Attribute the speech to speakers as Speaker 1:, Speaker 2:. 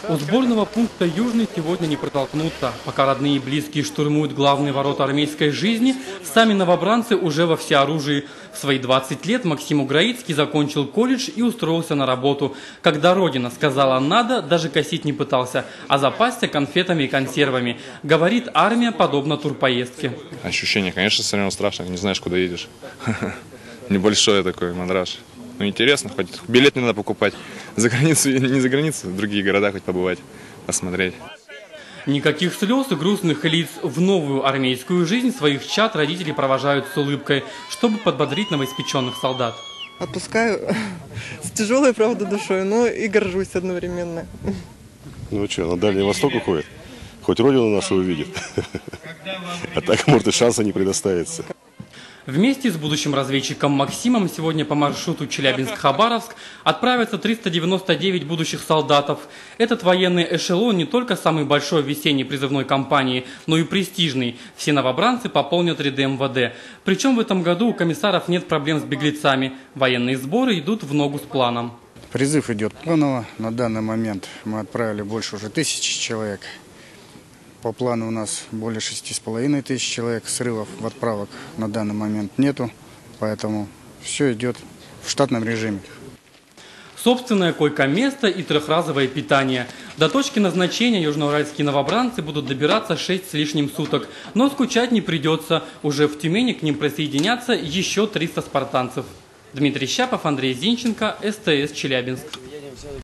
Speaker 1: У сборного пункта «Южный» сегодня не протолкнуться. Пока родные и близкие штурмуют главные ворота армейской жизни, сами новобранцы уже во всеоружии. В свои 20 лет Максим Уграицкий закончил колледж и устроился на работу. Когда родина сказала «надо», даже косить не пытался, а запасся конфетами и консервами. Говорит, армия подобна турпоездке.
Speaker 2: Ощущение, конечно, все равно страшно, не знаешь, куда едешь. Небольшой такой мандраж. Ну, интересно, хоть билет не надо покупать. За границу, не за границу, в другие города хоть побывать, посмотреть.
Speaker 1: Никаких слез и грустных лиц. В новую армейскую жизнь своих чад родители провожают с улыбкой, чтобы подбодрить новоиспеченных солдат.
Speaker 3: Отпускаю с тяжелой, правда, душой, но и горжусь одновременно.
Speaker 4: Ну что, на Дальний Восток уходит? Хоть родину нашу увидит. А так, может, и шанса не предоставится.
Speaker 1: Вместе с будущим разведчиком Максимом сегодня по маршруту Челябинск-Хабаровск отправятся 399 будущих солдатов. Этот военный эшелон не только самый большой в весенней призывной кампании, но и престижный. Все новобранцы пополнят ряды МВД. Причем в этом году у комиссаров нет проблем с беглецами. Военные сборы идут в ногу с планом.
Speaker 5: Призыв идет планово. На данный момент мы отправили больше уже 1000 человек. По плану у нас более 6500 человек, срывов в отправок на данный момент нету, поэтому все идет в штатном режиме.
Speaker 1: Собственное койко-место и трехразовое питание. До точки назначения южноуральские новобранцы будут добираться 6 с лишним суток. Но скучать не придется. Уже в Тюмени к ним присоединятся еще 300 спартанцев. Дмитрий Щапов, Андрей Зинченко, СТС Челябинск.